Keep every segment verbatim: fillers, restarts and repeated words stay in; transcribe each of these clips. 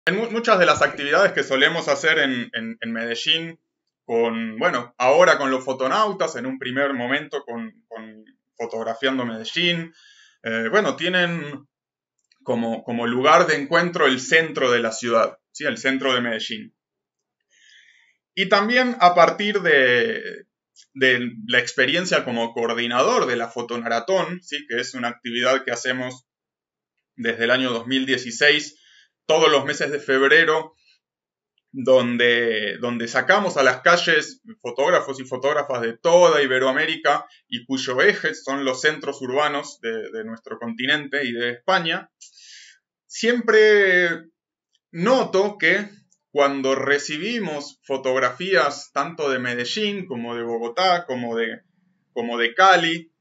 En mu muchas de las actividades que solemos hacer en, en, en Medellín, con, bueno, ahora con los fotonautas, en un primer momento con, con Fotografiando Medellín, eh, bueno, tienen como, como lugar de encuentro el centro de la ciudad, ¿sí? El centro de Medellín. Y también a partir de, de la experiencia como coordinador de la fotomaratón, ¿sí? Que es una actividad que hacemos desde el año dos mil dieciséis, todos los meses de febrero, donde, donde sacamos a las calles fotógrafos y fotógrafas de toda Iberoamérica y cuyo eje son los centros urbanos de, de nuestro continente y de España. Siempre noto que cuando recibimos fotografías tanto de Medellín como de Bogotá, como de, como de Cali,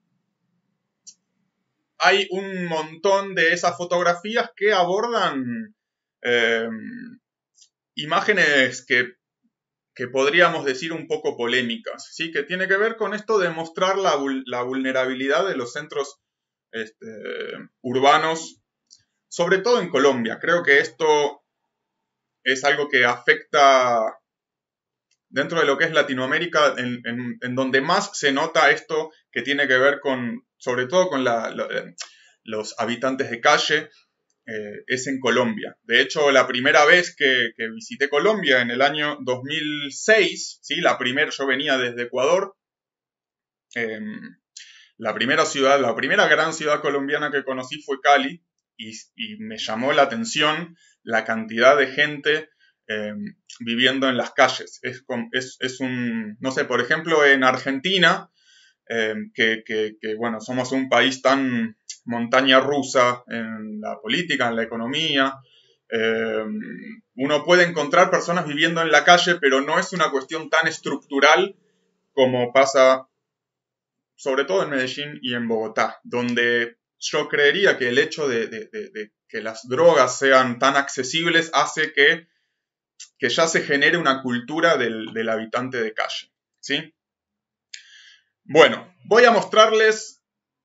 hay un montón de esas fotografías que abordan eh, imágenes que, que podríamos decir un poco polémicas, ¿sí? Que tiene que ver con esto de mostrar la, la vulnerabilidad de los centros este, urbanos, sobre todo en Colombia. Creo que esto es algo que afecta dentro de lo que es Latinoamérica, en, en, en donde más se nota esto que tiene que ver con, sobre todo con la, la, los habitantes de calle, eh, es en Colombia. De hecho, la primera vez que, que visité Colombia en el año dos mil seis, ¿sí? La primera, yo venía desde Ecuador, eh, la primera ciudad, la primera gran ciudad colombiana que conocí fue Cali, y, y me llamó la atención la cantidad de gente eh, viviendo en las calles. Es, es, es un, no sé, por ejemplo, en Argentina, eh, que, que, que, bueno, somos un país tan montaña rusa en la política, en la economía, eh, uno puede encontrar personas viviendo en la calle, pero no es una cuestión tan estructural como pasa sobre todo en Medellín y en Bogotá, donde yo creería que el hecho de, de, de, de que las drogas sean tan accesibles hace que, que ya se genere una cultura del, del habitante de calle, ¿sí? Bueno, voy a mostrarles,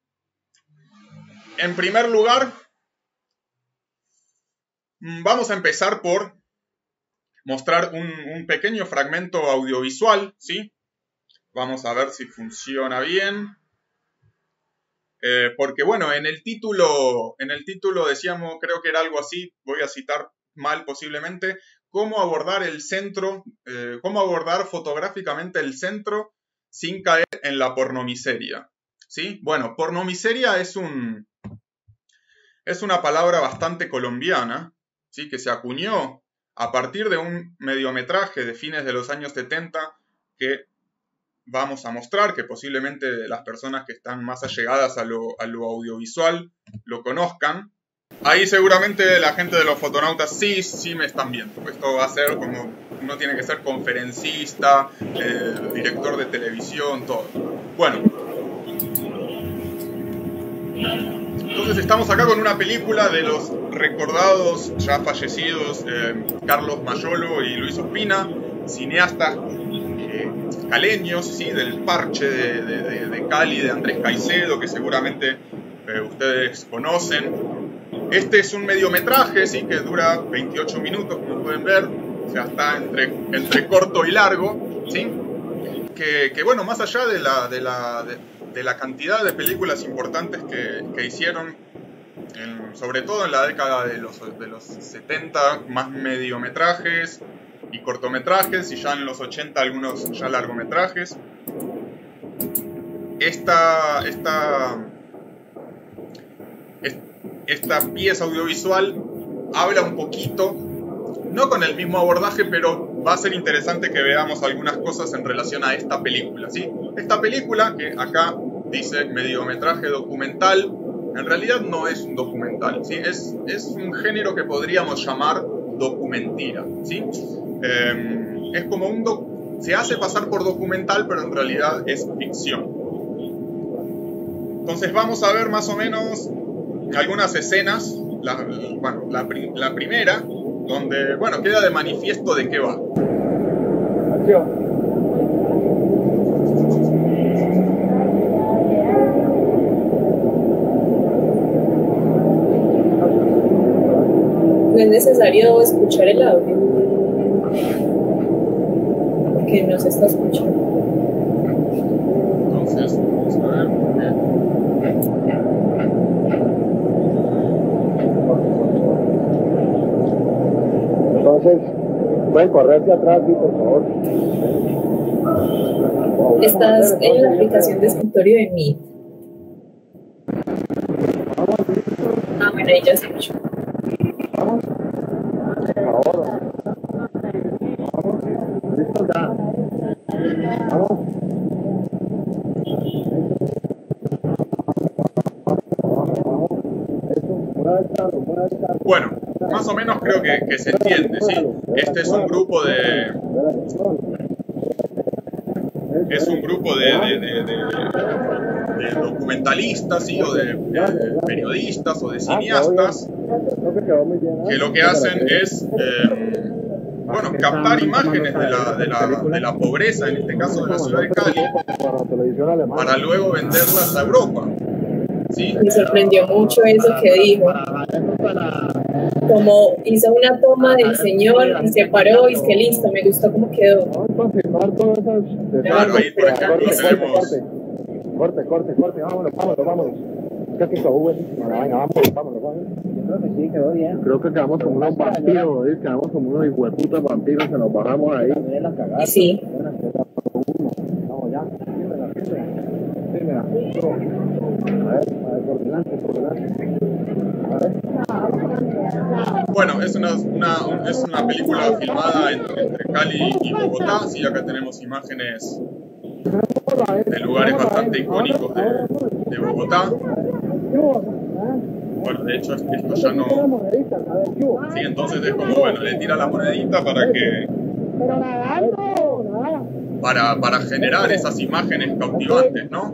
en primer lugar, vamos a empezar por mostrar un, un pequeño fragmento audiovisual, ¿sí? Vamos a ver si funciona bien. Eh, porque bueno, en el título, en el título decíamos, creo que era algo así, voy a citar mal posiblemente, cómo abordar el centro, eh, cómo abordar fotográficamente el centro sin caer en la pornomiseria, ¿sí? Bueno, pornomiseria es un, es una palabra bastante colombiana, ¿sí? Que se acuñó a partir de un mediometraje de fines de los años setenta que vamos a mostrar, que posiblemente las personas que están más allegadas a lo, a lo audiovisual lo conozcan. Ahí seguramente la gente de los fotonautas sí, sí me están viendo. Esto va a ser como, uno tiene que ser conferencista, eh, director de televisión, todo. Bueno. Entonces estamos acá con una película de los recordados, ya fallecidos, eh, Carlos Mayolo y Luis Ospina, cineastas eh, caleños, ¿sí? Del parche de, de, de Cali, de Andrés Caicedo, que seguramente eh, ustedes conocen. Este es un mediometraje, ¿sí? Que dura veintiocho minutos, como pueden ver, o sea, está entre, entre corto y largo, ¿sí? Que, que bueno, más allá de la, de, la, de, de la cantidad de películas importantes que, que hicieron, en, sobre todo en la década de los, de los setenta, más mediometrajes y cortometrajes, y ya en los ochenta algunos ya largometrajes. Esta, esta, esta pieza audiovisual habla un poquito, no con el mismo abordaje, pero va a ser interesante que veamos algunas cosas en relación a esta película, ¿sí? Esta película, que acá dice mediometraje documental, en realidad no es un documental, ¿sí? Es, es un género que podríamos llamar documentira, ¿sí? Eh, es como un doc- se hace pasar por documental, pero en realidad es ficción. Entonces vamos a ver más o menos algunas escenas, la, bueno, la, la primera, donde, bueno, queda de manifiesto de qué va. Acción. When necesario escuchar el audio, porque no se está escuchando. Entonces, vamos a ver por qué. Entonces, pueden correr hacia atrás, sí, por favor. Estás en la aplicación de escritorio de Meet. Ah, bueno, ahí ya se escuchó. Vamos. Ahora. Vamos. Listo ya. Vamos. Bueno, más o menos creo que, que se entiende, ¿sí? Este es un grupo de... Es un grupo de, de, de, de, de documentalistas, ¿sí? O de, de periodistas o de cineastas que lo que hacen es, eh, bueno, captar imágenes de la, de, la, de la pobreza, en este caso de la ciudad de Cali, para luego venderlas a Europa. ¿Sí? Me sorprendió mucho eso que dijo. Como hizo una toma del señor y se paró y es que listo, me gustó cómo quedó. Claro, ahí por ejemplo tenemos... Corte, corte, corte, vámonos, vámonos, vámonos. Creo que quedó buenísimo, venga, vámonos, vámonos, vámonos. Yo creo que sí, quedó bien. Creo que quedamos como unos vampiros, ¿eh? Quedamos como unos hijueputas vampiros, se nos bajamos ahí. Y sí. Vamos ya, síguela, síguela. Síguela. A ver, a ver, por delante, por delante. A ver. Bueno, es una, una, es una película filmada entre, entre Cali y Bogotá, sí, acá tenemos imágenes de lugares bastante icónicos de, de Bogotá. Bueno, de hecho esto ya no... Sí, entonces es como, bueno, le tira la monedita para que... Para, para generar esas imágenes cautivantes, ¿no?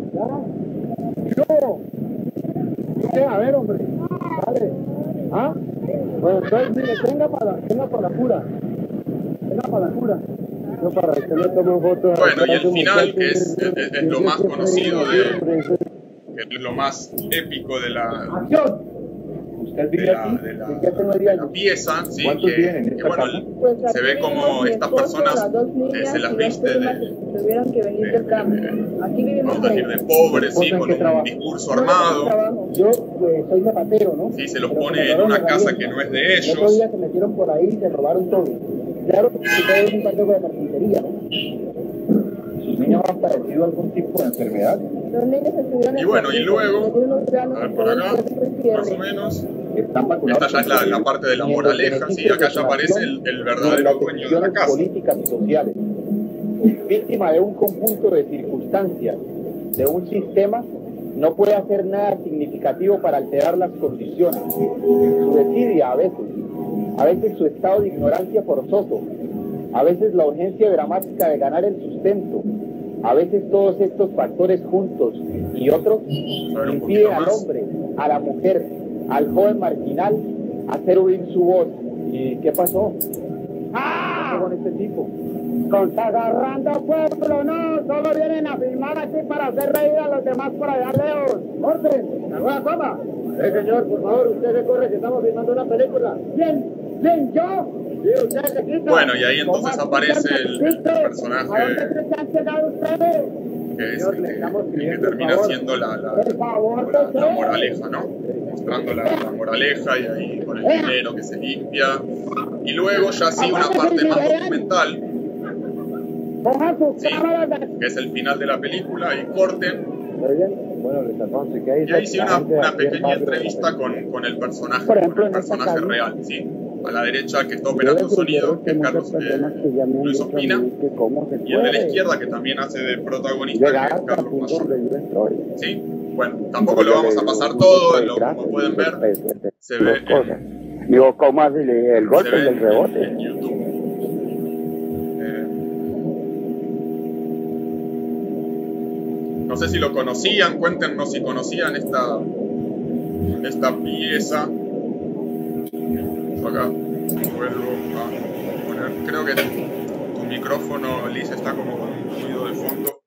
A ver, hombre, dale. ¿Ah? Bueno, entonces, mire, tenga para, tenga para la cura. Tenga para la cura. No, para que le tome fotos. Bueno, y el final, que es, es, es lo más conocido, de, que es lo más épico de la, de la, de la, de la pieza, ¿sí? Que, que bueno, se ve como estas personas eh, se las viste de, de, de, de, vamos a decir, de pobres, ¿sí? Con un discurso armado. Yo pues, soy zapatero, ¿no? Sí, se los pone en una casa que no es de ellos. Otro día se metieron por ahí y se robaron todo. Claro, ustedes es un partido de carpintería, ¿no? ¿Sus niños han padecido algún tipo de enfermedad? Y bueno, y luego, a ver por acá, más o menos, esta ya es la, la parte de la moraleja, ¿sí? Acá ya aparece el, el verdadero dueño de la casa. Políticas y sociales, víctima de un conjunto de circunstancias, de un sistema, no puede hacer nada significativo para alterar las condiciones. Su desidia a veces, a veces su estado de ignorancia forzoso, a veces la urgencia dramática de ganar el sustento, a veces todos estos factores juntos y otros impiden al hombre, a la mujer, al joven marginal hacer oír su voz. ¿Y qué pasó? ¡Ah! Con este tipo. Con agarrando pueblo, no, solo vienen a filmar aquí para hacer reír a los demás por allá lejos. ¡Orden! ¿La nueva toma? Eh, señor, por favor, usted se corre que estamos filmando una película. ¿Quién? ¿Quién? ¿Yo? Sí, usted se quita. Bueno, y ahí entonces aparece el, el personaje que es el que, el que termina siendo la, la, la, la moraleja, ¿no? Mostrando la, la moraleja y ahí con el dinero que se limpia. Y luego ya sí una parte más documental, ¿sí? Que es el final de la película, y corten. Y ahí sí una, una pequeña entrevista con, con el personaje, con el personaje real, ¿sí? A la derecha, que está operando sonido, que es Carlos eh, Luis Ospina, y el de la izquierda, que también hace de protagonista, que es Carlos Mayor. ¿Sí? Bueno, tampoco lo vamos a pasar todo, lo, como pueden ver, se ve en, Digo, ¿cómo así el golpe y el rebote? En, en YouTube. Eh, no sé si lo conocían, cuéntenos si conocían esta, esta pieza. Acá vuelvo a poner, creo que tu micrófono, Liz, está como con un ruido de fondo.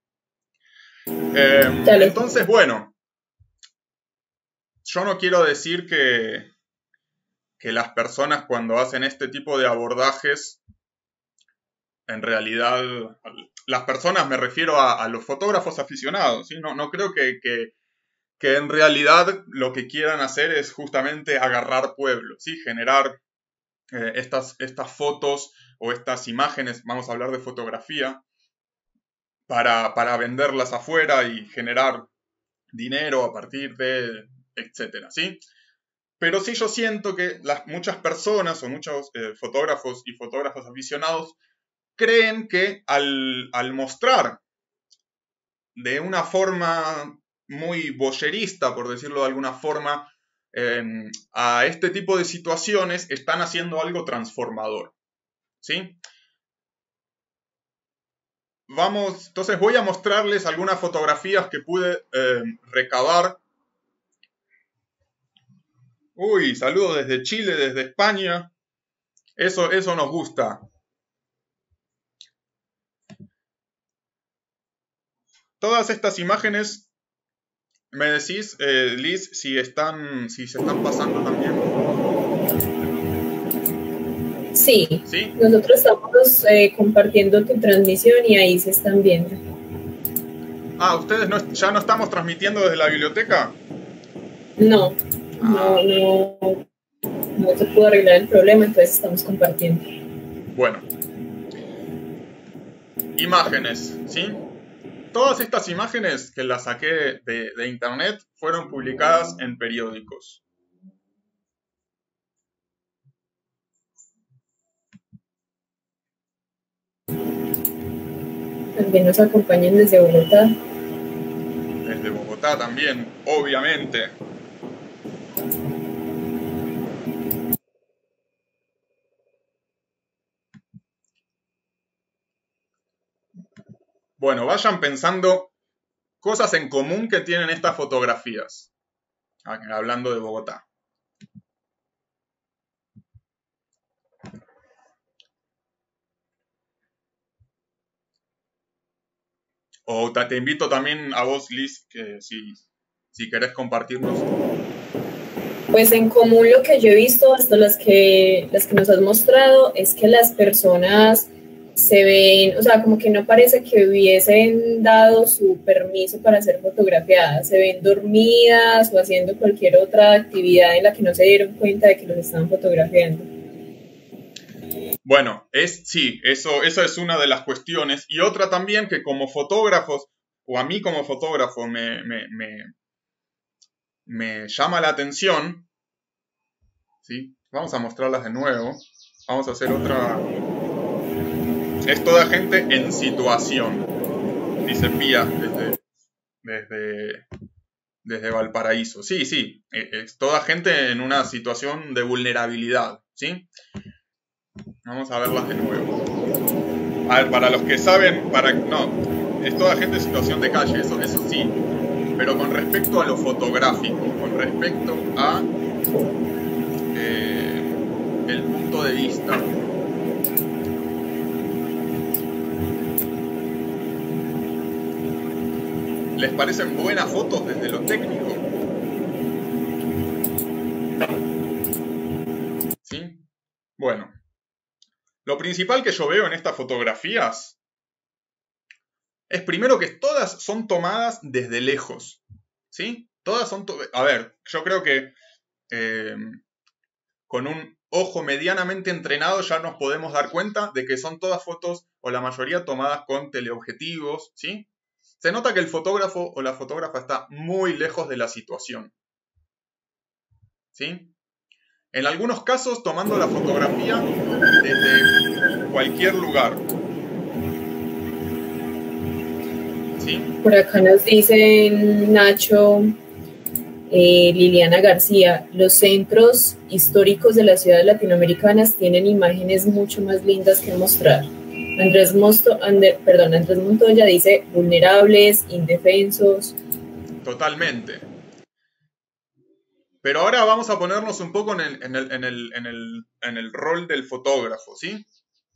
Eh, entonces, bueno, yo no quiero decir que, que las personas cuando hacen este tipo de abordajes, en realidad, las personas me refiero a, a los fotógrafos aficionados, ¿sí? No, no creo que, que, que en realidad lo que quieran hacer es justamente agarrar pueblo, ¿sí? Generar eh, estas, estas fotos o estas imágenes, vamos a hablar de fotografía, para, para venderlas afuera y generar dinero a partir de, etcétera, ¿sí? Pero sí yo siento que las, muchas personas o muchos eh, fotógrafos y fotógrafos aficionados creen que al, al mostrar de una forma muy voyerista, por decirlo de alguna forma, eh, a este tipo de situaciones, están haciendo algo transformador, ¿sí? Vamos, entonces voy a mostrarles algunas fotografías que pude eh, recabar. Uy, saludos desde Chile, desde España. Eso, eso nos gusta. Todas estas imágenes, me decís, eh, Liz, si están, si se están pasando también. Sí, ¿Sí? Nosotros estamos eh, compartiendo tu transmisión y ahí se están viendo. Ah, ¿ustedes no, ya no estamos transmitiendo desde la biblioteca? No, Ah. no, no, no se pudo arreglar el problema, entonces estamos compartiendo. Bueno. Imágenes, ¿sí? Todas estas imágenes que las saqué de, de internet fueron publicadas en periódicos. También nos acompañan desde Bogotá. Desde Bogotá también, obviamente. Bueno, vayan pensando cosas en común que tienen estas fotografías. Hablando de Bogotá. O te, te invito también a vos, Liz, que si, si querés compartirnos. Pues en común lo que yo he visto, hasta las que, las que nos has mostrado, es que las personas se ven, o sea, como que no parece que hubiesen dado su permiso para ser fotografiadas, se ven dormidas o haciendo cualquier otra actividad en la que no se dieron cuenta de que los estaban fotografiando. Bueno, es, sí, eso, eso es una de las cuestiones. Y otra también que como fotógrafos, o a mí como fotógrafo me, me, me, me llama la atención, ¿sí? Vamos a mostrarlas de nuevo. Vamos a hacer otra... Es toda gente en situación, dice Pía desde, desde, desde Valparaíso. Sí, sí, es toda gente en una situación de vulnerabilidad, ¿sí? Vamos a verlas de nuevo. A ver, para los que saben, para no, es toda gente en situación de calle, eso, eso sí. Pero con respecto a lo fotográfico, con respecto a eh, el punto de vista. ¿Les parecen buenas fotos desde lo técnico? ¿Sí? Bueno. Lo principal que yo veo en estas fotografías es primero que todas son tomadas desde lejos, ¿sí? Todas son... To- a ver, yo creo que eh, con un ojo medianamente entrenado ya nos podemos dar cuenta de que son todas fotos, o la mayoría tomadas con teleobjetivos, ¿sí? Se nota que el fotógrafo o la fotógrafa está muy lejos de la situación, ¿sí? En algunos casos tomando la fotografía desde cualquier lugar. ¿Sí? Por acá nos dicen Nacho, eh, Liliana García, los centros históricos de las ciudades latinoamericanas tienen imágenes mucho más lindas que mostrar. Andrés, Mosto, Ander, perdón, Andrés Montoya dice vulnerables, indefensos. Totalmente. Pero ahora vamos a ponernos un poco en el, en el, en el, en el, en el rol del fotógrafo, ¿sí?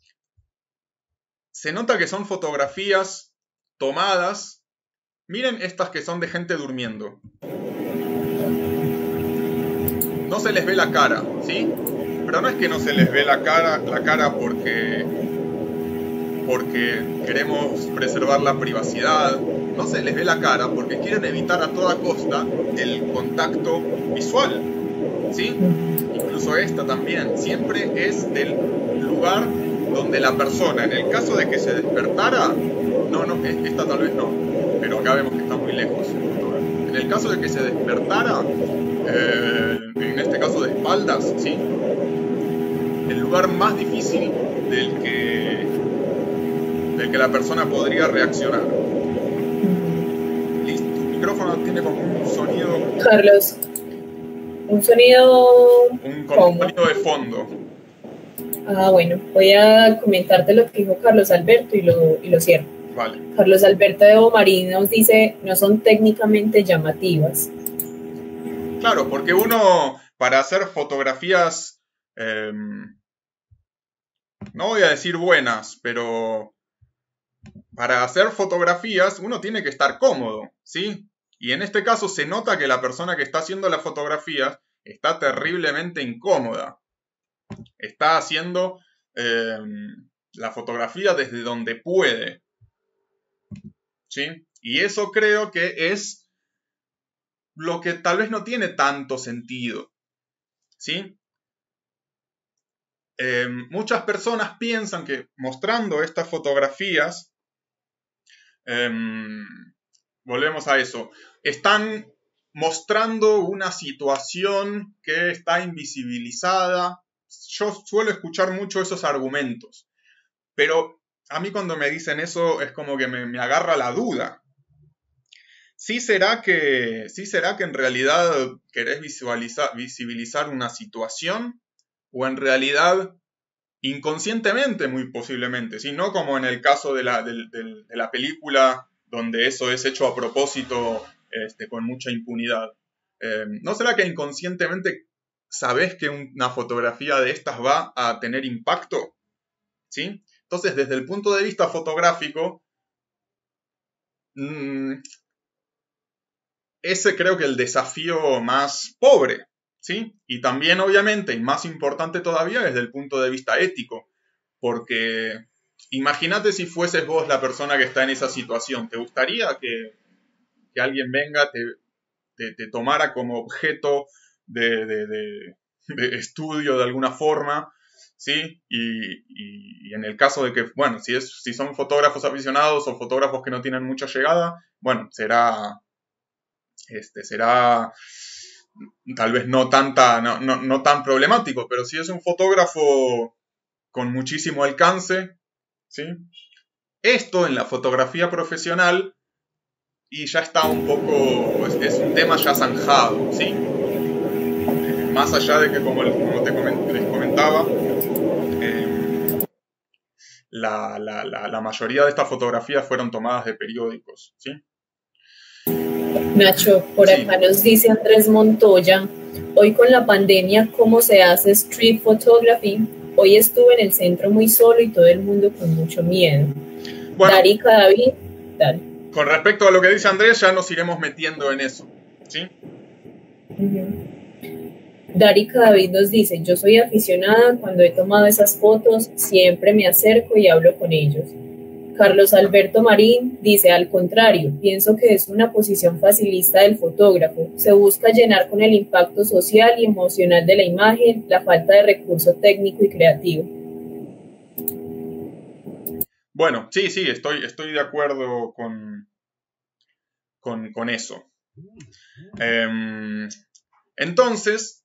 Se nota que son fotografías tomadas. Miren estas que son de gente durmiendo. no se les ve la cara, ¿sí? Pero no es que no se les ve la cara, la cara porque, porque queremos preservar la privacidad. No se les ve la cara porque quieren evitar a toda costa el contacto visual, ¿sí? Incluso esta también. Siempre es del lugar donde la persona, en el caso de que se despertara, no, no, esta tal vez no, pero acá vemos que está muy lejos. En el caso de que se despertara, eh, en este caso de espaldas, ¿sí? El lugar más difícil del que, del que la persona podría reaccionar. Listo, tu micrófono tiene como un sonido... Carlos, un sonido... Un como sonido de fondo. Ah, bueno, voy a comentarte lo que dijo Carlos Alberto y lo, y lo cierro. Vale. Carlos Alberto de Bomarín nos dice, no son técnicamente llamativas. Claro, porque uno, para hacer fotografías, eh, no voy a decir buenas, pero para hacer fotografías uno tiene que estar cómodo, ¿sí? Y en este caso se nota que la persona que está haciendo las fotografías está terriblemente incómoda. Está haciendo eh, la fotografía desde donde puede, ¿sí? Y eso creo que es lo que tal vez no tiene tanto sentido, ¿sí? Eh, muchas personas piensan que mostrando estas fotografías, eh, volvemos a eso, están mostrando una situación que está invisibilizada. Yo suelo escuchar mucho esos argumentos, pero a mí cuando me dicen eso es como que me, me agarra la duda. ¿Sí será que, sí será que en realidad querés visualizar, visibilizar una situación? ¿O en realidad inconscientemente, muy posiblemente? ¿Sí? No como en el caso de la, de, de, de la película, donde eso es hecho a propósito, este, con mucha impunidad. Eh, ¿No será que inconscientemente sabés que una fotografía de estas va a tener impacto? ¿Sí? Entonces, desde el punto de vista fotográfico, mmm, ese creo que el desafío más pobre, ¿sí? Y también, obviamente, y más importante todavía, desde el punto de vista ético, porque imagínate si fueses vos la persona que está en esa situación. ¿Te gustaría que, que alguien venga, te, te, te tomara como objeto de, de, de, de estudio de alguna forma, ¿sí? Y, y, y en el caso de que, bueno, si, es, si son fotógrafos aficionados o fotógrafos que no tienen mucha llegada, bueno, será... Este, será tal vez no, tanta, no, no, no tan problemático, pero si es un fotógrafo con muchísimo alcance, ¿sí? Esto en la fotografía profesional y ya está un poco, es, es un tema ya zanjado, ¿sí? Eh, más allá de que, como, como te coment, les comentaba, eh, la, la, la, la mayoría de estas fotografías fueron tomadas de periódicos, ¿sí? Nacho, por Sí. acá nos dice Andrés Montoya, hoy con la pandemia, ¿cómo se hace street photography? Hoy estuve en el centro muy solo y todo el mundo con mucho miedo. Bueno, Darica David, dale. Con respecto a lo que dice Andrés, ya nos iremos metiendo en eso, ¿sí? Uh-huh. Darica David nos dice, yo soy aficionada, cuando he tomado esas fotos, siempre me acerco y hablo con ellos. Carlos Alberto Marín dice, al contrario, pienso que es una posición facilista del fotógrafo. Se busca llenar con el impacto social y emocional de la imagen la falta de recurso técnico y creativo. Bueno, sí, sí, estoy, estoy de acuerdo con, con, con eso. Eh, entonces,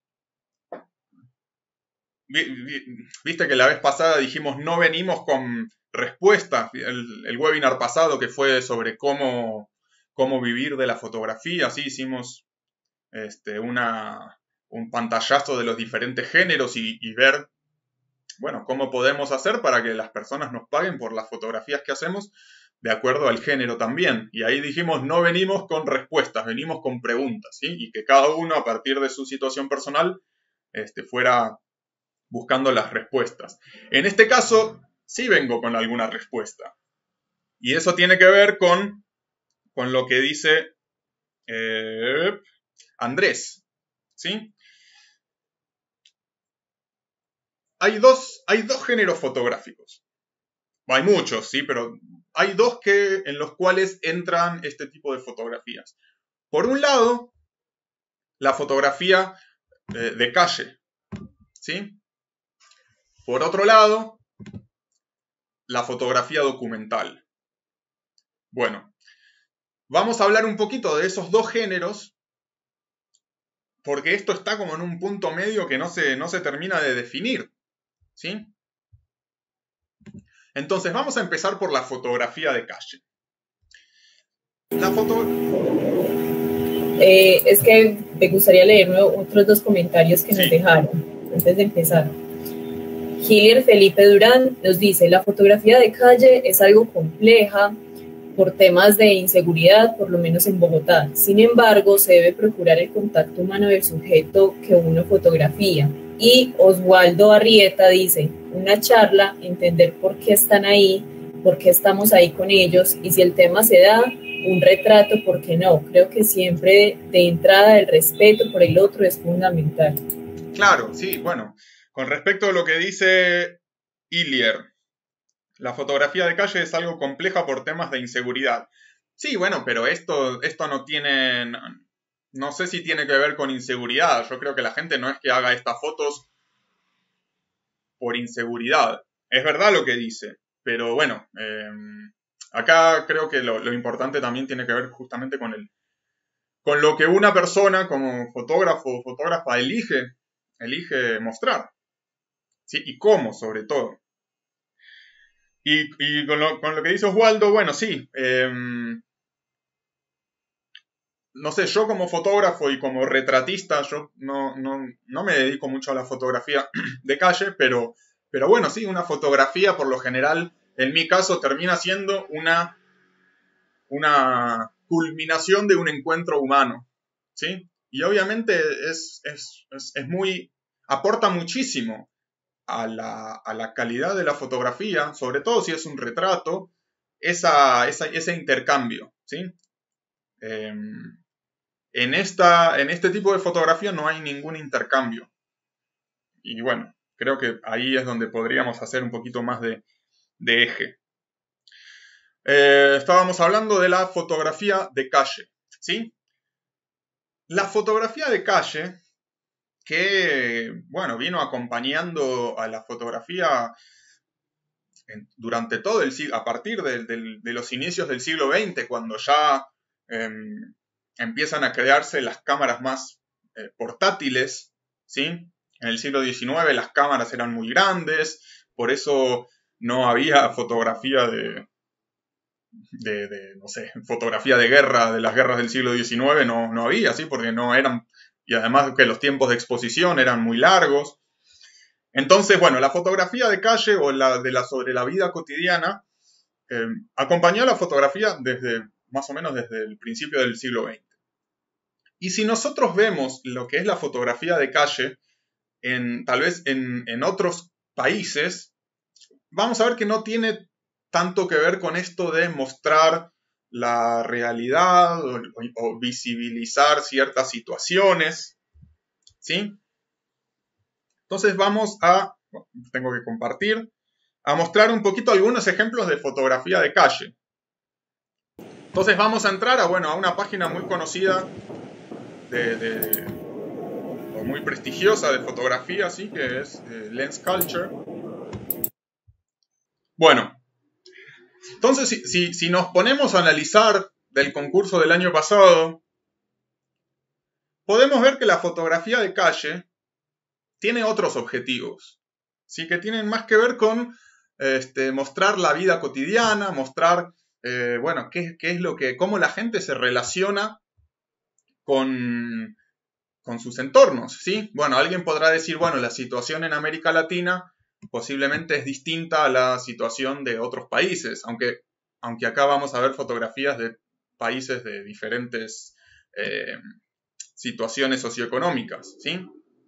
vi, vi, viste que la vez pasada dijimos no venimos con respuestas. El, el webinar pasado que fue sobre cómo, cómo vivir de la fotografía, sí, hicimos este, una, un pantallazo de los diferentes géneros y, y ver, bueno, cómo podemos hacer para que las personas nos paguen por las fotografías que hacemos de acuerdo al género también. Y ahí dijimos, no venimos con respuestas, venimos con preguntas, ¿sí? Y que cada uno, a partir de su situación personal, este, fuera buscando las respuestas. En este caso, sí vengo con alguna respuesta. Y eso tiene que ver con, con lo que dice eh, Andrés, ¿sí? hay dos, hay dos géneros fotográficos. Hay muchos, sí, pero hay dos que, en los cuales entran este tipo de fotografías. Por un lado, la fotografía eh, de calle, ¿sí? Por otro lado, la fotografía documental. Bueno, vamos a hablar un poquito de esos dos géneros, porque esto está como en un punto medio que no se, no se termina de definir, ¿sí? Entonces, vamos a empezar por la fotografía de calle. La foto... Eh, es que me gustaría leer otros dos comentarios que nos Sí. dejaron antes de empezar. Gilier Felipe Durán nos dice: la fotografía de calle es algo compleja por temas de inseguridad, por lo menos en Bogotá. Sin embargo, se debe procurar el contacto humano del sujeto que uno fotografía. Y Oswaldo Arrieta dice: una charla, entender por qué están ahí, por qué estamos ahí con ellos, y si el tema se da, un retrato, ¿por qué no? Creo que siempre de entrada el respeto por el otro es fundamental. Claro, sí, bueno, con respecto a lo que dice Hillier, la fotografía de calle es algo compleja por temas de inseguridad. Sí, bueno, pero esto, esto no tiene, no, no sé si tiene que ver con inseguridad. Yo creo que la gente no es que haga estas fotos por inseguridad. Es verdad lo que dice, pero bueno, eh, acá creo que lo, lo importante también tiene que ver justamente con el, con lo que una persona como fotógrafo o fotógrafa elige, elige mostrar, ¿sí? Y cómo, sobre todo. Y, y con, lo, con lo que dice Oswaldo, bueno, sí, eh, no sé, yo como fotógrafo y como retratista, yo no, no, no me dedico mucho a la fotografía de calle, pero, pero bueno, sí, una fotografía por lo general, en mi caso, termina siendo una, una culminación de un encuentro humano, ¿sí? Y obviamente es, es, es, es muy, aporta muchísimo a la, a la calidad de la fotografía, sobre todo si es un retrato, esa, esa, ese intercambio, ¿sí? Eh, en, esta, en este tipo de fotografía no hay ningún intercambio. Y bueno, creo que ahí es donde podríamos hacer un poquito más de, de eje. Eh, estábamos hablando de la fotografía de calle, ¿sí? La fotografía de calle, que, bueno, vino acompañando a la fotografía en, durante todo el siglo, a partir de, de, de los inicios del siglo veinte, cuando ya eh, empiezan a crearse las cámaras más eh, portátiles, ¿sí? En el siglo diecinueve las cámaras eran muy grandes, por eso no había fotografía de, de, de no sé, fotografía de guerra, de las guerras del siglo diecinueve, no, no había, ¿sí? Porque no eran, y además que los tiempos de exposición eran muy largos. Entonces, bueno, la fotografía de calle o la de la sobre la vida cotidiana eh, acompañó a la fotografía desde, más o menos desde el principio del siglo veinte. Y si nosotros vemos lo que es la fotografía de calle, en, tal vez en, en otros países, vamos a ver que no tiene tanto que ver con esto de mostrar la realidad o, o visibilizar ciertas situaciones, ¿sí? Entonces vamos a, tengo que compartir, a mostrar un poquito algunos ejemplos de fotografía de calle. Entonces vamos a entrar a, bueno, a una página muy conocida de, de, o muy prestigiosa de fotografía, ¿sí? Que es eh, Lens Culture. Bueno, entonces si, si, si nos ponemos a analizar del concurso del año pasado, podemos ver que la fotografía de calle tiene otros objetivos, ¿sí? Que tienen más que ver con este, mostrar la vida cotidiana, mostrar, eh, bueno, qué, qué es lo que, cómo la gente se relaciona con, con sus entornos, ¿sí? Bueno, alguien podrá decir, bueno, la situación en América Latina posiblemente es distinta a la situación de otros países, aunque, aunque acá vamos a ver fotografías de países de diferentes eh, situaciones socioeconómicas, ¿sí?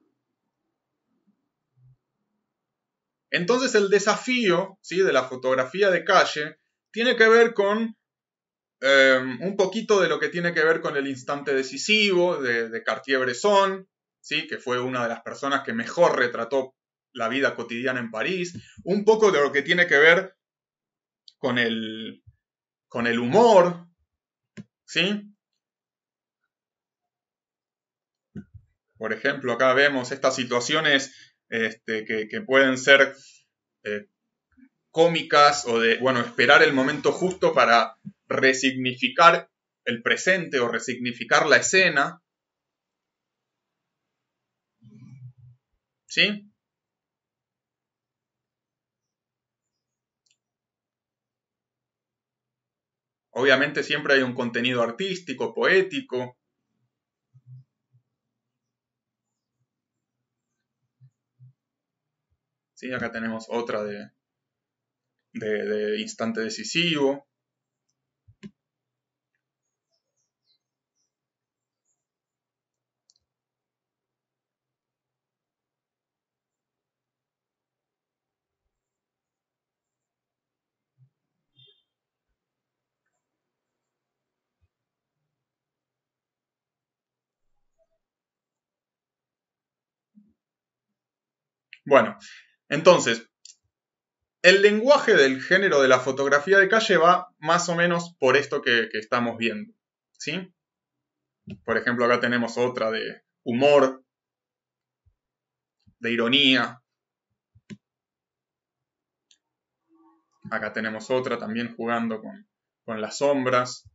Entonces el desafío, ¿sí? De la fotografía de calle tiene que ver con eh, un poquito de lo que tiene que ver con el instante decisivo de, de Cartier-Bresson, ¿sí? Que fue una de las personas que mejor retrató la vida cotidiana en París, un poco de lo que tiene que ver con el, con el humor, ¿sí? Por ejemplo, acá vemos estas situaciones este, que, que pueden ser eh, cómicas o de, bueno, esperar el momento justo para resignificar el presente o resignificar la escena, ¿sí? Obviamente siempre hay un contenido artístico, poético. ¿Sí? Acá tenemos otra de, de, de instante decisivo. Bueno, entonces, el lenguaje del género de la fotografía de calle va más o menos por esto que, que estamos viendo, ¿sí? Por ejemplo, acá tenemos otra de humor, de ironía. Acá tenemos otra también jugando con, con las sombras.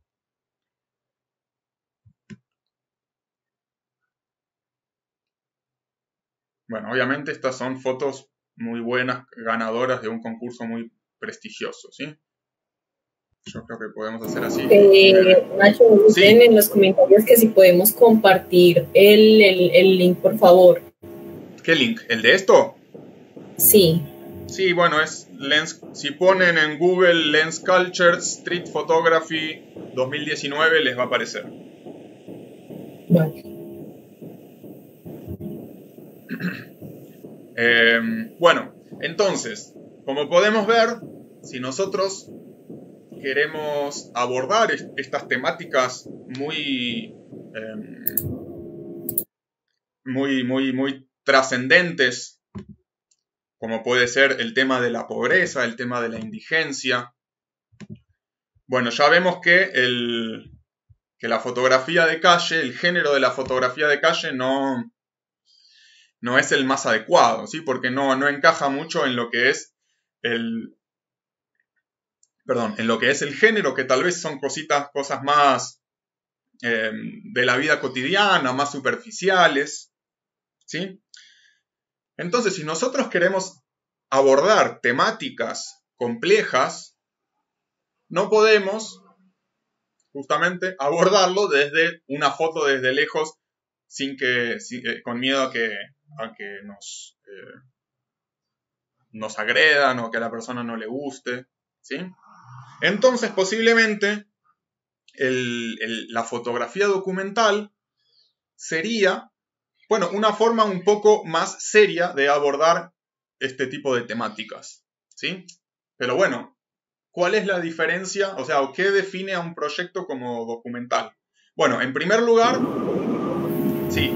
Bueno, obviamente estas son fotos muy buenas, ganadoras de un concurso muy prestigioso, ¿sí? Yo creo que podemos hacer así. Eh, Nacho, nos Sí. dicen en los comentarios que si podemos compartir el, el, el link, por favor. ¿Qué link? ¿El de esto? Sí. Sí, bueno, es Lens. Si ponen en Google Lens Culture Street Photography dos mil diecinueve les va a aparecer. Vale. Eh, bueno, entonces, como podemos ver, si nosotros queremos abordar est estas temáticas muy, eh, muy, muy, muy trascendentes, como puede ser el tema de la pobreza, el tema de la indigencia, bueno, ya vemos que, el, que la fotografía de calle, el género de la fotografía de calle no, no es el más adecuado, ¿sí? Porque no, no encaja mucho en lo que es el, perdón, en lo que es el género, que tal vez son cositas, cosas más eh, de la vida cotidiana, más superficiales, ¿sí? Entonces, si nosotros queremos abordar temáticas complejas, no podemos justamente abordarlo desde una foto desde lejos, sin que, sin, eh, con miedo a que, a que nos, eh, nos agredan o que a la persona no le guste, ¿sí? Entonces, posiblemente, el, el, la fotografía documental sería, bueno, una forma un poco más seria de abordar este tipo de temáticas, ¿sí? Pero bueno, ¿cuál es la diferencia? O sea, ¿qué define a un proyecto como documental? Bueno, en primer lugar, sí.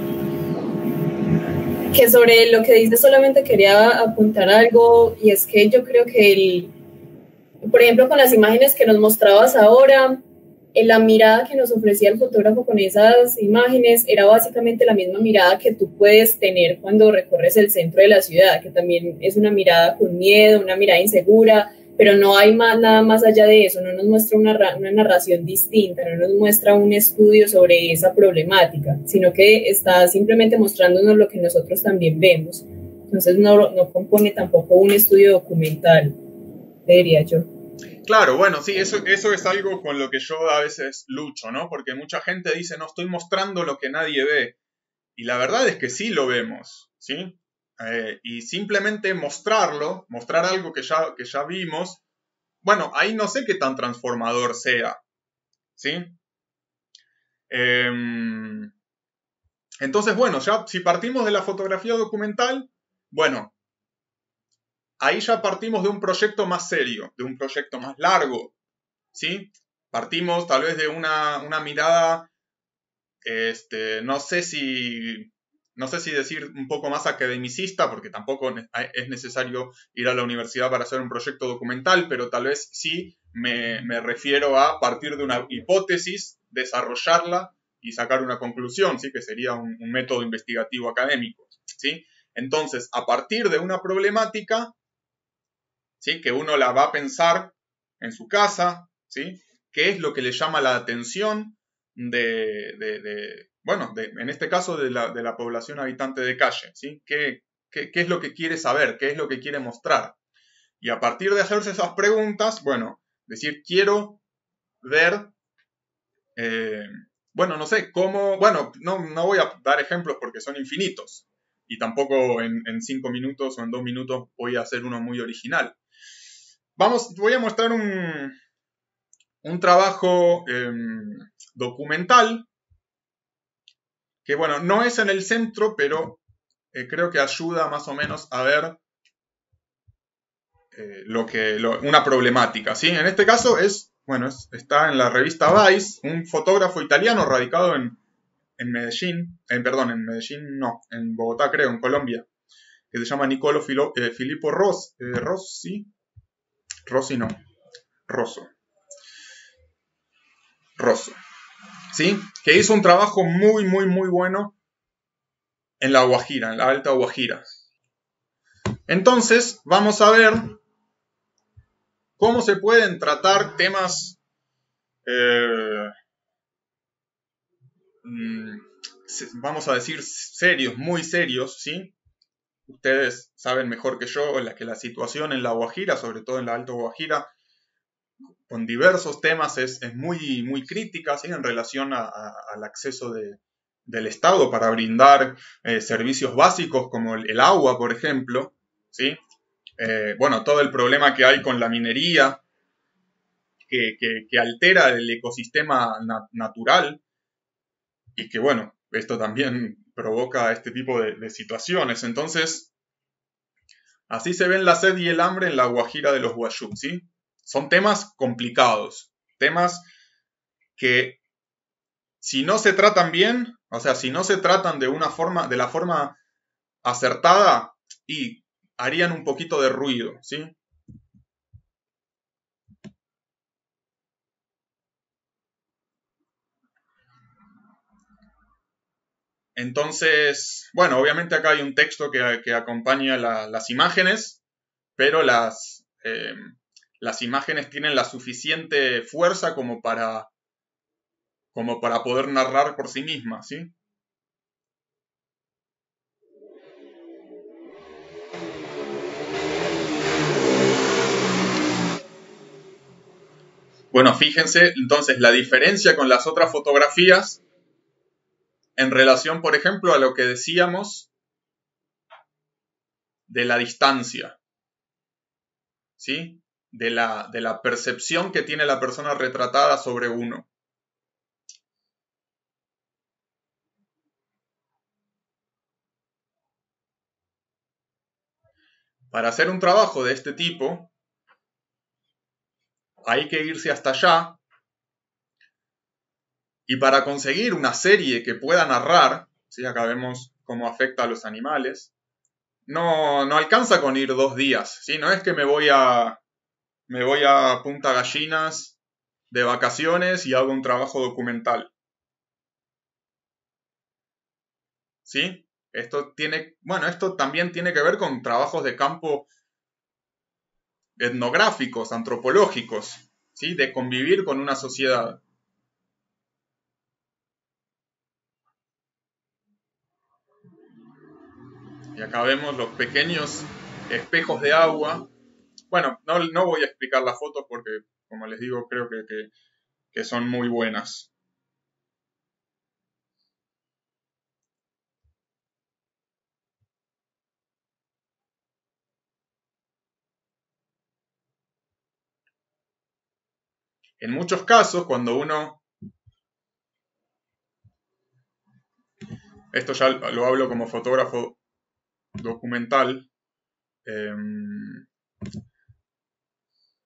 Que sobre lo que dice solamente quería apuntar algo, y es que yo creo que, el, por ejemplo, con las imágenes que nos mostrabas ahora, en la mirada que nos ofrecía el fotógrafo con esas imágenes era básicamente la misma mirada que tú puedes tener cuando recorres el centro de la ciudad, que también es una mirada con miedo, una mirada insegura, pero no hay más, nada más allá de eso, no nos muestra una, una narración distinta, no nos muestra un estudio sobre esa problemática, sino que está simplemente mostrándonos lo que nosotros también vemos. Entonces no, no compone tampoco un estudio documental, diría yo. Claro, bueno, sí, eso, eso es algo con lo que yo a veces lucho, ¿no? Porque mucha gente dice, no estoy mostrando lo que nadie ve. Y la verdad es que sí lo vemos, ¿sí? Eh, y simplemente mostrarlo, mostrar algo que ya, que ya vimos, bueno, ahí no sé qué tan transformador sea, ¿sí? Eh, entonces, bueno, ya si partimos de la fotografía documental, bueno, ahí ya partimos de un proyecto más serio, de un proyecto más largo, ¿sí? Partimos tal vez de una, una mirada, este, no sé si, no sé si decir un poco más academicista, porque tampoco es necesario ir a la universidad para hacer un proyecto documental, pero tal vez sí me, me refiero a partir de una hipótesis, desarrollarla y sacar una conclusión, ¿sí? Que sería un, un método investigativo académico, ¿sí? Entonces, a partir de una problemática, ¿sí? Que uno la va a pensar en su casa, ¿sí? ¿Qué es lo que le llama la atención de, de, de bueno, de, en este caso de la, de la población habitante de calle, ¿sí? ¿Qué, qué, ¿Qué es lo que quiere saber? ¿Qué es lo que quiere mostrar? Y a partir de hacerse esas preguntas, bueno, decir, quiero ver, eh, bueno, no sé, cómo, bueno, no, no voy a dar ejemplos porque son infinitos, y tampoco en, en cinco minutos o en dos minutos voy a hacer uno muy original. Vamos, voy a mostrar un, un trabajo eh, documental, que bueno, no es en el centro, pero eh, creo que ayuda más o menos a ver eh, lo que, lo, una problemática, ¿sí? En este caso es, bueno, es, está en la revista Vice, un fotógrafo italiano radicado en, en Medellín, en, perdón, en Medellín no, en Bogotá creo, en Colombia, que se llama Nicolo Filo, eh, Filippo Ros, eh, Rossi, Rossi no, Rosso, Rosso, ¿sí? Que hizo un trabajo muy, muy, muy bueno en la Guajira, en la Alta Guajira. Entonces, vamos a ver cómo se pueden tratar temas, eh, vamos a decir, serios, muy serios, ¿sí? Ustedes saben mejor que yo la, que la situación en la Guajira, sobre todo en la Alta Guajira, con diversos temas es, es muy, muy crítica, ¿sí? En relación a, a, al acceso de, del Estado para brindar eh, servicios básicos como el, el agua, por ejemplo, ¿sí? Eh, bueno, todo el problema que hay con la minería, que, que, que altera el ecosistema na natural y que, bueno, esto también provoca este tipo de, de situaciones. Entonces, así se ven la sed y el hambre en la Guajira de los Guayú, ¿sí? Son temas complicados, temas que si no se tratan bien, o sea, si no se tratan de una forma, de la forma acertada, y harían un poquito de ruido, ¿sí? Entonces, bueno, obviamente acá hay un texto que, que acompaña la, las imágenes, pero las, eh, las imágenes tienen la suficiente fuerza como para, como para poder narrar por sí mismas, ¿sí? Bueno, fíjense entonces la diferencia con las otras fotografías en relación, por ejemplo, a lo que decíamos de la distancia, ¿sí? De la, de la percepción que tiene la persona retratada sobre uno. Para hacer un trabajo de este tipo, hay que irse hasta allá, y para conseguir una serie que pueda narrar, ¿sí? Acá vemos cómo afecta a los animales, no, no alcanza con ir dos días, ¿sí? No es que me voy a, me voy a Punta Gallinas de vacaciones y hago un trabajo documental, ¿sí? Esto tiene, bueno, esto también tiene que ver con trabajos de campo etnográficos, antropológicos, ¿sí? De convivir con una sociedad. Y acá vemos los pequeños espejos de agua. Bueno, no, no voy a explicar las fotos porque, como les digo, creo que, que, que son muy buenas. En muchos casos, cuando uno, esto ya lo hablo como fotógrafo documental, eh,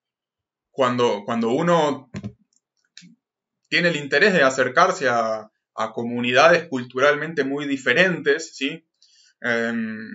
cuando, cuando uno tiene el interés de acercarse a, a comunidades culturalmente muy diferentes, ¿sí? Eh,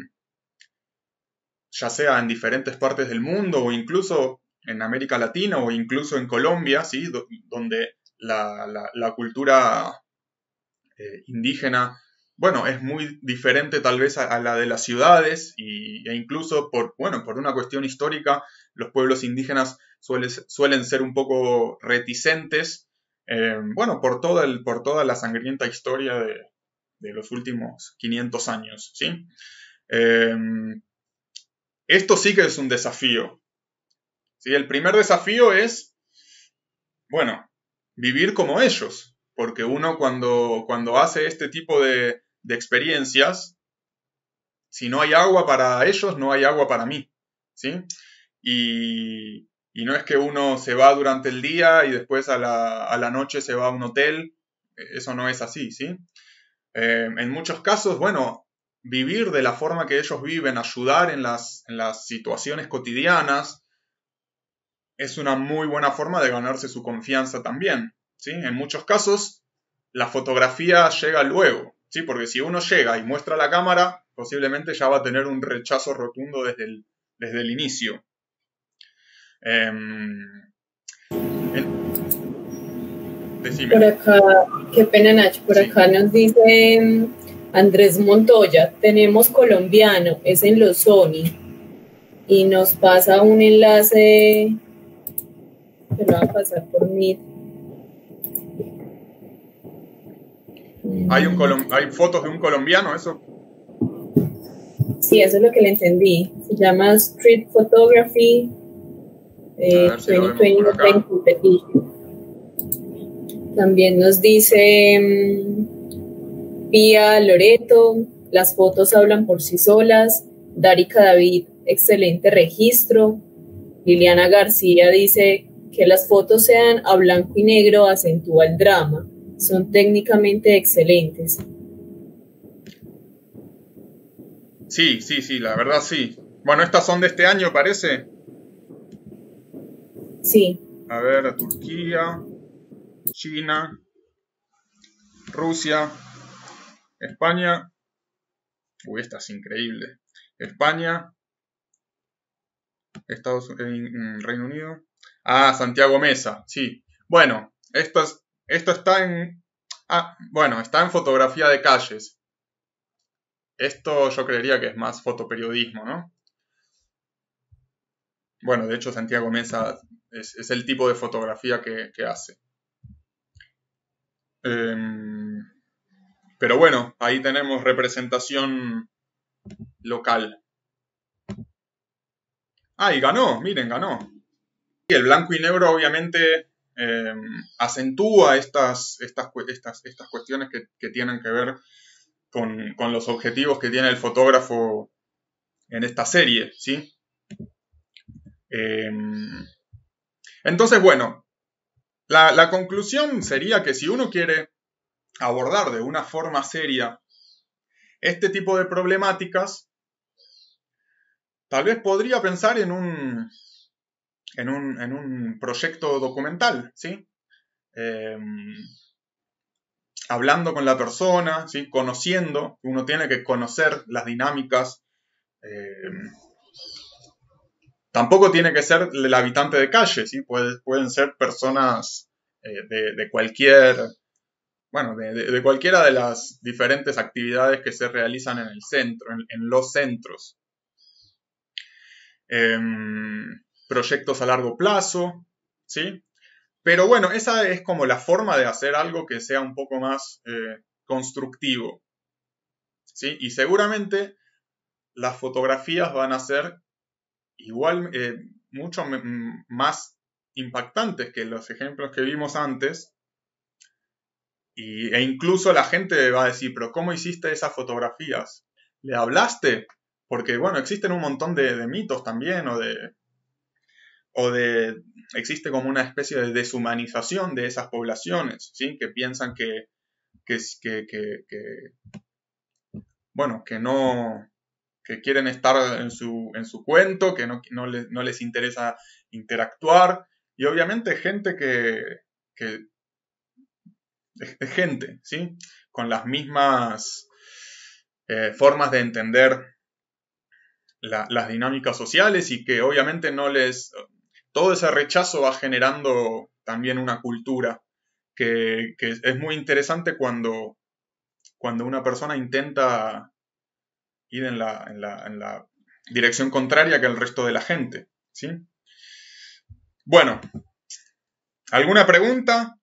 ya sea en diferentes partes del mundo o incluso en América Latina o incluso en Colombia, ¿sí? Do- donde la, la, la cultura eh, indígena, bueno, es muy diferente tal vez a, a la de las ciudades y, e incluso por, bueno, por una cuestión histórica, los pueblos indígenas suele, suelen ser un poco reticentes, eh, bueno, por toda, el, por toda la sangrienta historia de, de los últimos quinientos años, ¿sí? Eh, esto sí que es un desafío, ¿sí? El primer desafío es, bueno, vivir como ellos, porque uno cuando, cuando hace este tipo de, de experiencias, si no hay agua para ellos, no hay agua para mí, ¿sí? Y, y no es que uno se va durante el día y después a la, a la noche se va a un hotel, eso no es así, ¿sí? Eh, en muchos casos, bueno, vivir de la forma que ellos viven, ayudar en las, en las situaciones cotidianas, es una muy buena forma de ganarse su confianza también, ¿sí? En muchos casos, la fotografía llega luego, ¿sí? Porque si uno llega y muestra la cámara, posiblemente ya va a tener un rechazo rotundo desde el, desde el inicio. Eh, en, decime. Por acá, qué pena Nacho, por Sí. acá nos dice mm, Andrés Montoya, tenemos colombiano, es en los Sony, y nos pasa un enlace que lo va a pasar por Meet. ¿Hay, un colom- ¿Hay fotos de un colombiano, eso? Sí, eso es lo que le entendí. Se llama Street Photography eh, A ver si lo vemos por veinte veinte acá. Competition. También nos dice um, Pía Loreto, las fotos hablan por sí solas. Darika David, excelente registro. Liliana García dice que las fotos sean a blanco y negro acentúa el drama. Son técnicamente excelentes. Sí, sí, sí, la verdad sí. Bueno, estas son de este año, parece. Sí. A ver, Turquía, China, Rusia, España. Uy, esta es increíble. España, Estados Unidos, Reino Unido. Ah, Santiago Mesa, sí. Bueno, esto, es, esto está en... Ah, bueno, está en fotografía de calles. Esto yo creería que es más fotoperiodismo, ¿no? Bueno, de hecho Santiago Mesa es, es el tipo de fotografía que, que hace. Eh, pero bueno, ahí tenemos representación local. Ah, y ganó, miren, ganó. Y el blanco y negro obviamente eh, acentúa estas, estas, estas, estas cuestiones que, que tienen que ver con, con los objetivos que tiene el fotógrafo en esta serie, ¿sí? Eh, entonces, bueno, la, la conclusión sería que si uno quiere abordar de una forma seria este tipo de problemáticas, tal vez podría pensar en un, en un, en un proyecto documental, ¿sí? Eh, hablando con la persona, ¿sí? Conociendo, uno tiene que conocer las dinámicas. Eh, tampoco tiene que ser el habitante de calle, ¿sí? Puede, pueden ser personas eh, de, de cualquier, bueno, de, de, de, cualquiera de las diferentes actividades que se realizan en el centro, en, en los centros. Eh, proyectos a largo plazo, ¿sí? Pero bueno, esa es como la forma de hacer algo que sea un poco más eh, constructivo, ¿sí? Y seguramente las fotografías van a ser igual, eh, mucho más impactantes que los ejemplos que vimos antes. Y, e incluso la gente va a decir, pero ¿cómo hiciste esas fotografías? ¿Le hablaste? Porque, bueno, existen un montón de, de mitos también, o de, o de, existe como una especie de deshumanización de esas poblaciones, ¿sí? Que piensan que, que, que, que, que bueno, que no, que quieren estar en su, en su cuento, que no, no, les, no les interesa interactuar, y obviamente gente que, que de, de gente, ¿sí? Con las mismas eh, formas de entender la, las dinámicas sociales y que obviamente no les... Todo ese rechazo va generando también una cultura que, que es muy interesante cuando, cuando una persona intenta ir en la, en la, en la dirección contraria que el resto de la gente, ¿sí? Bueno, ¿alguna pregunta?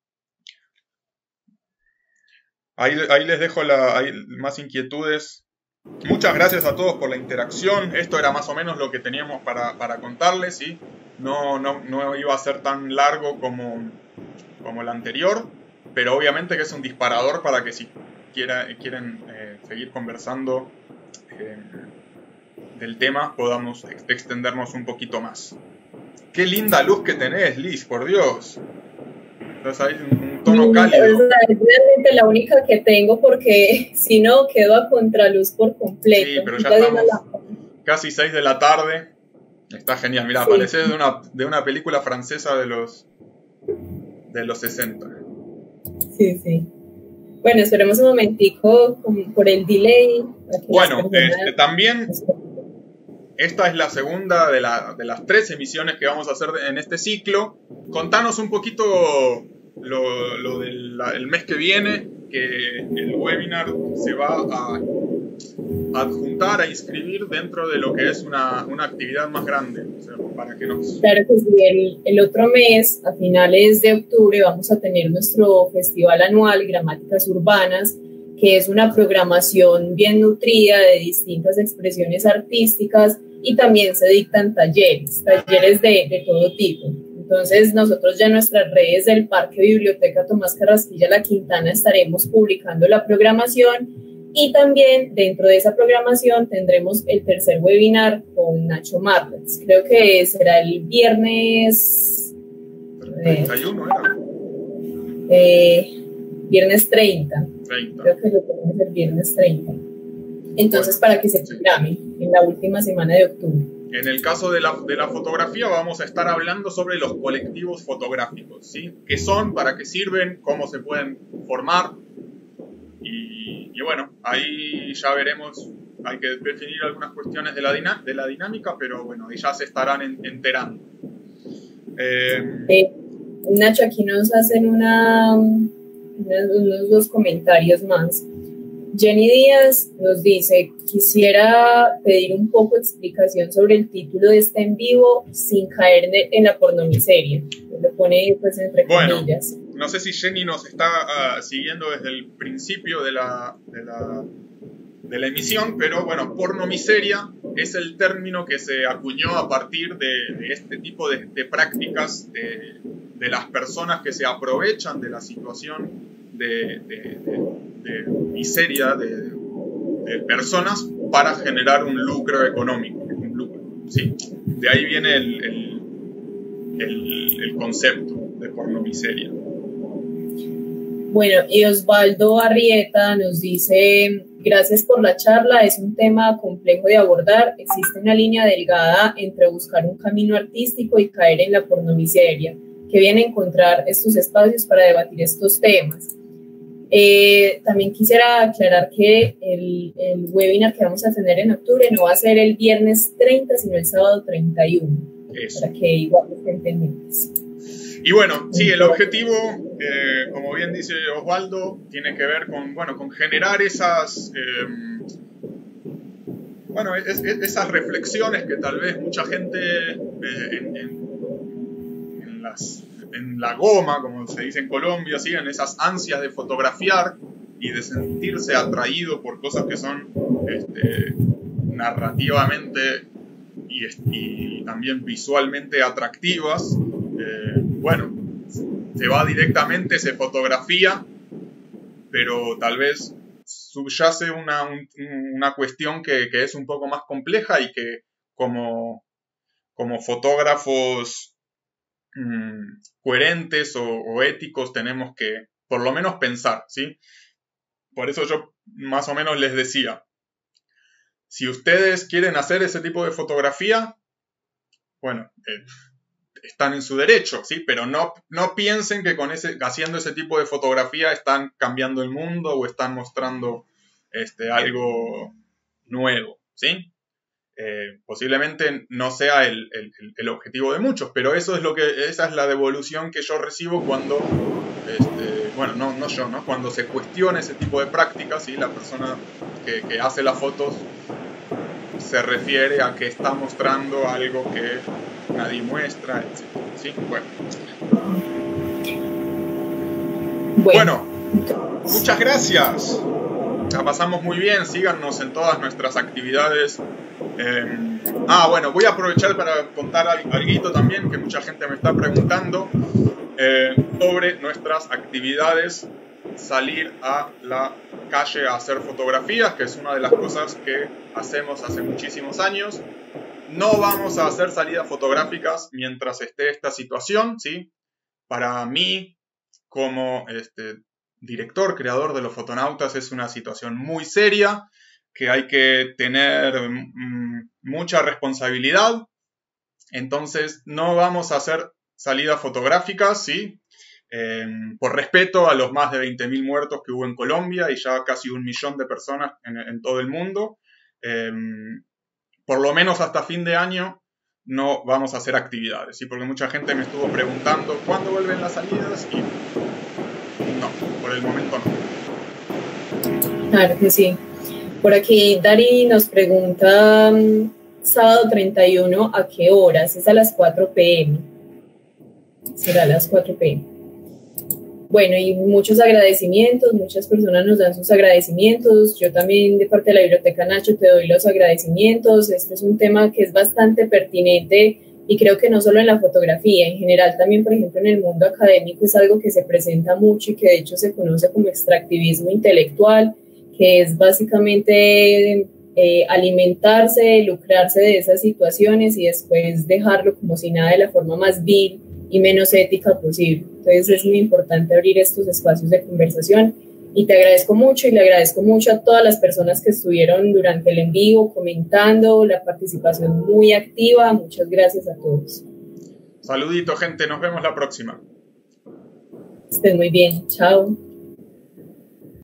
Ahí, ahí les dejo la, ahí, más inquietudes. Muchas gracias a todos por la interacción. Esto era más o menos lo que teníamos para, para contarles, ¿sí? No, no, no iba a ser tan largo como, como el anterior, pero obviamente que es un disparador para que si quiera, quieren eh, seguir conversando eh, del tema podamos ex extendernos un poquito más. Qué linda luz que tenés, Liz, por Dios. Estás ahí en un tono cálido. Es realmente la única que tengo porque si no quedo a contraluz por completo. Sí, pero ya estamos casi seis de la tarde. Está genial, mira, sí. Parece de una, de una película francesa de los, de los sesenta. Sí, sí. Bueno, esperemos un momentico por el delay. Bueno, este, también esta es la segunda de, la, de las tres emisiones que vamos a hacer en este ciclo. Contanos un poquito lo, lo del el mes que viene, que el webinar se va a adjuntar, a inscribir dentro de lo que es una, una actividad más grande. O sea, para que nos... Claro que sí, el, el otro mes, a finales de octubre, vamos a tener nuestro festival anual Gramáticas Urbanas, que es una programación bien nutrida de distintas expresiones artísticas y también se dictan talleres, talleres de, de todo tipo. Entonces nosotros ya en nuestras redes del Parque Biblioteca Tomás Carrasquilla La Quintana estaremos publicando la programación y también dentro de esa programación tendremos el tercer webinar con Nacho Martens. Creo que será el viernes... treinta y uno era. Eh, viernes treinta. treinta. Creo que lo tenemos el viernes treinta. Entonces, para que se programe en la última semana de octubre. En el caso de la, de la fotografía vamos a estar hablando sobre los colectivos fotográficos, ¿sí? ¿Qué son? ¿Para qué sirven? ¿Cómo se pueden formar? Y, y bueno, ahí ya veremos, hay que definir algunas cuestiones de la, dinam de la dinámica, pero bueno, ya se estarán en enterando. Eh, eh, Nacho, aquí nos hacen una, una, unos dos comentarios más. Jenny Díaz nos dice, quisiera pedir un poco de explicación sobre el título de este en vivo sin caer en la pornomiseria. Lo pone pues entre bueno, comillas. No sé si Jenny nos está uh, siguiendo desde el principio de la, de, la, de la emisión, pero bueno, pornomiseria es el término que se acuñó a partir de, de este tipo de, de prácticas de, de las personas que se aprovechan de la situación de, de, de de miseria de, de personas para generar un lucro económico, un lucro, ¿sí? De ahí viene el, el, el, el concepto de pornomiseria. Bueno, y Osvaldo Arrieta nos dice, gracias por la charla, es un tema complejo de abordar, existe una línea delgada entre buscar un camino artístico y caer en la pornomiseria, que viene a encontrar estos espacios para debatir estos temas. Eh, también quisiera aclarar que el, el webinar que vamos a tener en octubre no va a ser el viernes treinta, sino el sábado treinta y uno. Eso. Para que igual estén pendientes. Y bueno, sí, el objetivo, eh, como bien dice Osvaldo, tiene que ver con, bueno, con generar esas, eh, bueno, es, es, esas reflexiones que tal vez mucha gente eh, en, en, en las... en la goma, como se dice en Colombia, ¿sí? En esas ansias de fotografiar y de sentirse atraído por cosas que son este, narrativamente y, y también visualmente atractivas, eh, bueno, se va directamente, se fotografía, pero tal vez subyace una, un, una cuestión que, que es un poco más compleja y que como, como fotógrafos mmm, coherentes o, o éticos tenemos que por lo menos pensar, ¿sí? Por eso yo más o menos les decía, si ustedes quieren hacer ese tipo de fotografía, bueno, eh, están en su derecho, ¿sí? Pero no, no piensen que con ese, haciendo ese tipo de fotografía están cambiando el mundo o están mostrando este, algo nuevo, ¿sí? Eh, posiblemente no sea el, el, el objetivo de muchos, pero eso es lo que, esa es la devolución que yo recibo cuando, este, bueno, no, no yo, ¿no? Cuando se cuestiona ese tipo de prácticas, ¿sí? La persona que, que hace las fotos se refiere a que está mostrando algo que nadie muestra, etcétera. ¿Sí? Bueno. Bueno, muchas gracias. La pasamos muy bien. Síganos en todas nuestras actividades. Eh, ah, bueno, voy a aprovechar para contar algo también que mucha gente me está preguntando eh, sobre nuestras actividades. Salir a la calle a hacer fotografías, que es una de las cosas que hacemos hace muchísimos años. No vamos a hacer salidas fotográficas mientras esté esta situación, ¿sí? Para mí, como este, director, creador de los fotonautas, es una situación muy seria, que hay que tener mm, mucha responsabilidad. Entonces, no vamos a hacer salidas fotográficas, ¿sí? Eh, por respeto a los más de veinte mil muertos que hubo en Colombia y ya casi un millón de personas en, en todo el mundo. Eh, por lo menos hasta fin de año no vamos a hacer actividades, ¿sí? Porque mucha gente me estuvo preguntando ¿cuándo vuelven las salidas? Y no, por el momento no. Claro que sí. Por aquí Dari nos pregunta sábado treinta y uno, ¿a qué horas? Es a las cuatro pe eme. Será a las cuatro pe eme. Bueno, y muchos agradecimientos, muchas personas nos dan sus agradecimientos. Yo también, de parte de la Biblioteca Nacho, te doy los agradecimientos. Este es un tema que es bastante pertinente y creo que no solo en la fotografía, en general también, por ejemplo, en el mundo académico es algo que se presenta mucho y que de hecho se conoce como extractivismo intelectual, que es básicamente eh, alimentarse, lucrarse de esas situaciones y después dejarlo como si nada de la forma más vil y menos ética posible. Entonces es muy importante abrir estos espacios de conversación y te agradezco mucho y le agradezco mucho a todas las personas que estuvieron durante el en vivo comentando, la participación muy activa. Muchas gracias a todos. Saludito, gente, nos vemos la próxima. Estén muy bien, chao.